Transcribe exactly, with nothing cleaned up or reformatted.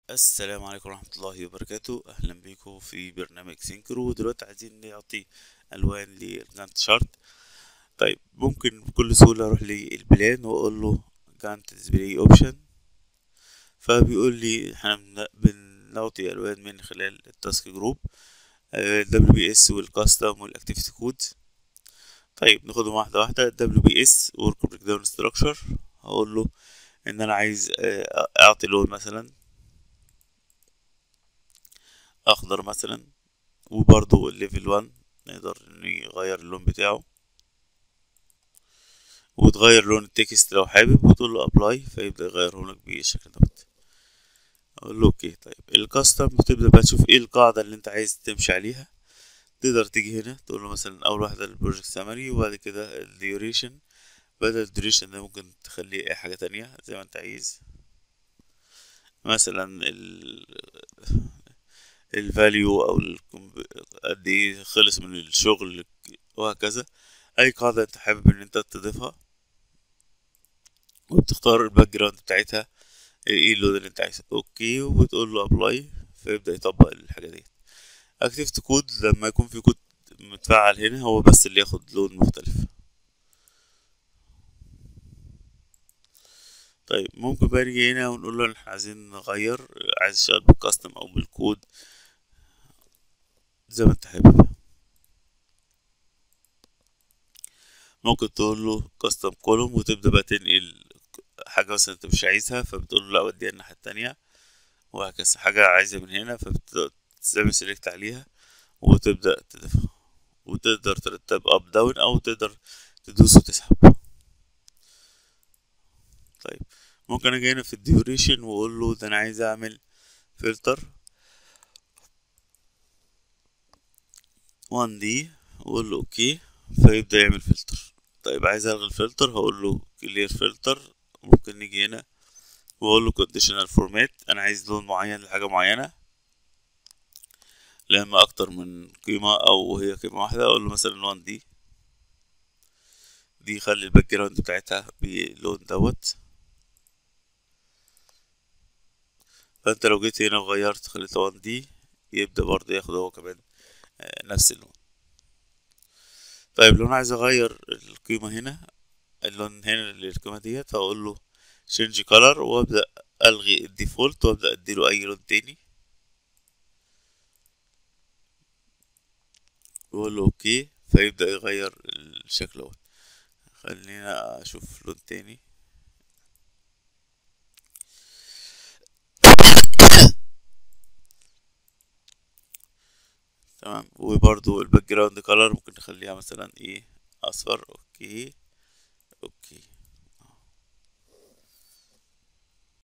السلام عليكم ورحمة الله وبركاته. أهلا بيكم في برنامج سينكرو. ودلوقتي عايزين نعطي ألوان للجانت شارت. طيب ممكن بكل سهولة أروح للبلان وأقول له جانت ديسبلاي أوبشن، فبيقول لي احنا بن- بنعطي ألوان من خلال التاسك جروب، دبليو بي اس والكاستم والاكتيفيتي كود. طيب ناخدهم واحدة واحدة. دبليو بي اس ورك بريك داون ستراكشر، هقول له ان انا عايز آه، اعطي لون مثلا اخضر مثلا، وبرضو الليفل واحد نقدر نغير اللون بتاعه وتغير لون التكست لو حابب، وتقول له ابلاي فيبدأ يغيره لك بالشكل دوت. اقول له اوكي. طيب الكاستم بتبدأ بقى تشوف ايه القاعدة اللي انت عايز تمشي عليها. تقدر تيجي هنا تقول له مثلا اول واحدة البروجكت سامري، وبعد كده الديوريشن. بدل الديوريشن ده ممكن تخليه اي حاجة تانية زي ما انت عايز، مثلا ال الفاليو او ال قد ايه خلص من الشغل، وهكذا. اي قاعدة انت حابب ان انت تضيفها، وبتختار الباك جراوند بتاعتها ايه اللون اللي انت عايزه. اوكي، وبتقول له ابلاي فيبدأ يطبق الحاجة دي. اكتيفيتي كود لما يكون في كود متفعل هنا هو بس اللي ياخد لون مختلف. طيب ممكن بقى نيجي هنا ونقول له إن احنا عايزين نغير، عايز اشتغل بالكاستم او بالكود زي ما انت حابب. ممكن تقول له كاستم كولوم وتبدأ بقى تنقل حاجة مثلا انت مش عايزها، فبتقول له لا وديها الناحية التانية، وهكذا. حاجة عايزها من هنا فبتعمل سيلكت عليها وتبدأ تضيفها، وتقدر ترتب اب داون او تقدر تدوس وتسحب. طيب ممكن اجي هنا في الديوريشن واقول له ده انا عايز اعمل فلتر واحد دي، واقول له اوكي فيبدأ يعمل فلتر. طيب عايز الغي الفلتر، هقول له كلير فلتر. ممكن نيجي هنا واقول له conditional format، انا عايز لون معين لحاجة معينة، لما اكتر من قيمة او هي قيمة واحدة. اقول له مثلا واحد دي، دي خلي الباك جراوند بتاعتها باللون دوت. فانت لو جيت هنا وغيرت خليتها واحد دي، يبدأ برضه ياخد هو كمان آه، نفس اللون. طيب لو انا عايز اغير القيمة هنا، اللون هنا للقيمة ديت، هقول له change color وابدأ الغي الديفولت وابدأ اديله اي لون تاني، واقول له اوكي فيبدأ يغير الشكل اهو. خلينا اشوف لون تاني. تمام. وبرضو الباك جراوند كولر ممكن نخليها مثلا ايه، اصفر. اوكي.